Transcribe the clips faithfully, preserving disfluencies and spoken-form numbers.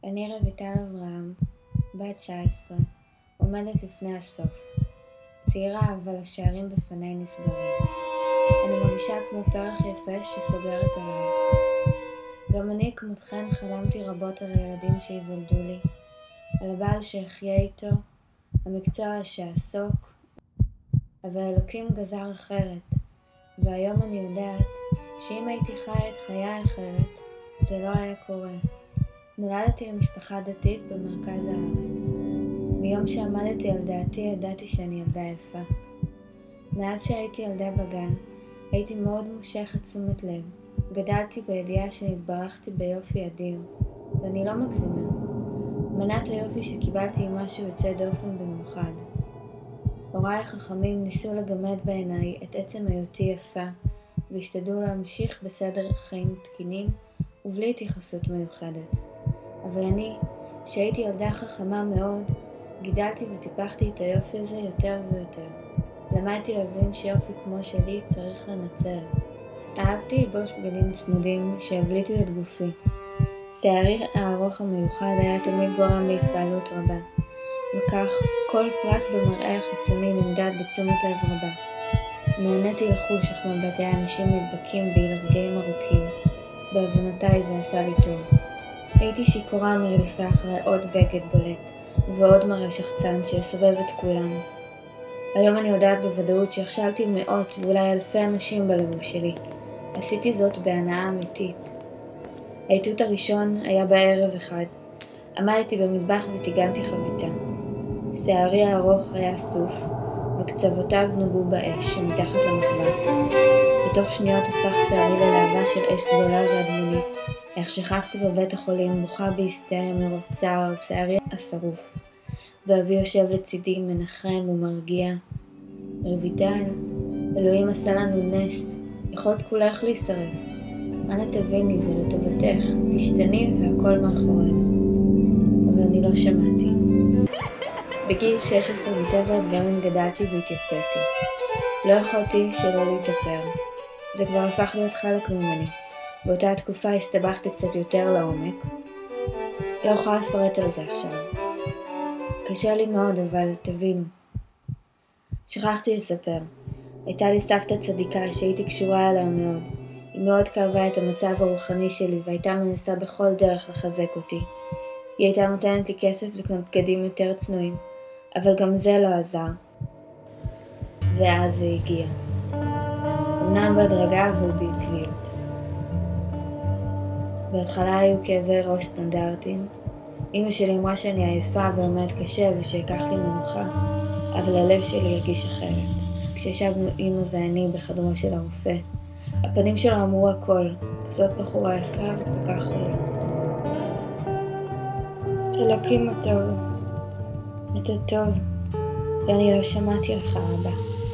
אני רויטל אברהם, בת תשע עשרה, עומדת לפני הסוף. צעירה אבל השערים בפני נסגרים. אני מרגישה כמו פרח יפה שסוגרת עליו. גם אני כמותכן חלמתי רבות על הילדים שיוולדו לי, על הבעל שיחיה איתו, המקצוע שאעסוק, אבל אלוקים גזר אחרת, והיום אני יודעת שאם הייתי חיה את חיי אחרת, זה לא היה קורה. נולדתי למשפחה דתית במרכז הארץ. מיום שעמדתי על דעתי ידעתי שאני ילדה יפה. מאז שהייתי ילדה בגן, הייתי מאוד מושכת תשומת לב. גדלתי בידיעה שנתברכתי ביופי אדיר, ואני לא מגזימה. מנת היופי שקיבלתי היא משהו יוצא דופן במיוחד. הוריי החכמים ניסו לגמד בעיניי את עצם היותי יפה, והשתדלו להמשיך בסדר חיים תקינים ובלי התייחסות מיוחדת. אבל אני, שהייתי ילדה חכמה מאוד, גידלתי וטיפחתי את היופי הזה יותר ויותר. למדתי להבין שיופי כמו שלי צריך לנצל. אהבתי ללבוש בגדים צמודים שהבליטו את גופי. שערי הארוך המיוחד היה תמיד גורם להתפעלות רבה, וכך כל פרט במראה החיצוני נמדד בתשומת לב רבה. נהניתי לחוש איך מבטי האנשים נדבקים בי לרגעים ארוכים. בעוונותיי זה עשה לי טוב. הייתי שיכורה מרדיפה אחרי עוד בגד בולט, ועוד מראה שחצן שיסובב את כולם. היום אני יודעת בוודאות שהכשלתי מאות ואולי אלפי אנשים בלבוש שלי. עשיתי זאת בהנאה אמיתית. העיתות הראשון היה בערב אחד. עמדתי במטבח וטיגנתי חביתה. שערי הארוך היה סוף, וקצוותיו נגעו באש שמתחת למחבת. בתוך שניות הפך שערי ללהבה של אש גדולה ואדמונית. איך שכבתי בבית החולים בוכה בהיסטריה מרוב צער על שערי השרוף. ואבי יושב לצידי מנחם ומרגיע. רויטל, אלוהים עשה לנו נס, יכולת כולך להישרף. אנא תביני, זה לטובתך, תשתני והכל מאחורינו. אבל אני לא שמעתי. בגיל שש עשרה מטבע הדברים גדלתי והתייפיתי. לא יכולתי שלא להתאפר. זה כבר הפך להיות חלק ממני. באותה התקופה הסתבכתי קצת יותר לעומק. לא יכולה לפרט על זה עכשיו. קשה לי מאוד, אבל תבינו. שכחתי לספר. הייתה לי סבתא צדיקה שהייתי קשורה אליה מאוד. היא מאוד כאבה את המצב הרוחני שלי והייתה מנסה בכל דרך לחזק אותי. היא הייתה נותנת לי כסף לקנות בגדים יותר צנועים, אבל גם זה לא עזר. ואז זה הגיע. אמנם בהדרגה אבל בעקביות. בהתחלה היו כאבי ראש סטנדרטיים. אמא שלי אמרה שאני עייפה ולומדת קשה ושיקח לי מנוחה, אבל הלב שלי הרגיש אחרת. כשישבנו אמא ואני בחדרו של הרופא, הפנים שלו אמרו הכל, כזאת בחורה יפה וכל כך חולה. אלוקים הטוב, אתה טוב, ואני לא שמעתי לך אבא.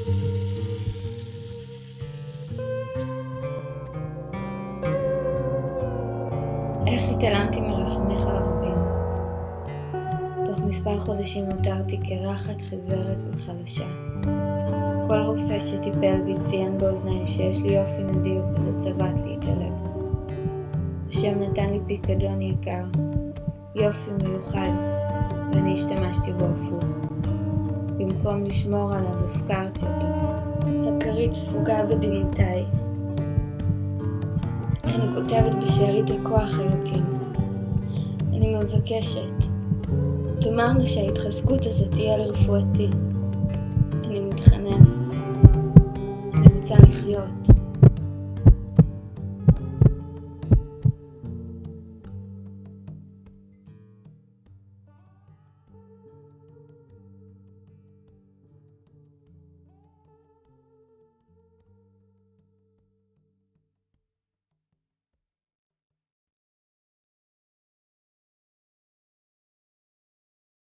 איך התעלמתי מרחמך הרבים. תוך מספר חודשים נותרתי קרחת חיוורת וחלשה. כל רופא שטיפל בי ציין באוזניי שיש לי יופי נדיר וזה צבט לי את הלב. השם נתן לי פיקדון יקר, יופי מיוחד, ואני השתמשתי בו הפוך. במקום לשמור עליו הפקרתי אותו. הכרית ספוגה בדמותיי. אני כותבת בשארית הכוח אלוקים. אני מבקשת. תאמרנו שההתחזקות הזאת תהיה לרפואתי. אני מתחננת. אני רוצה לחיות.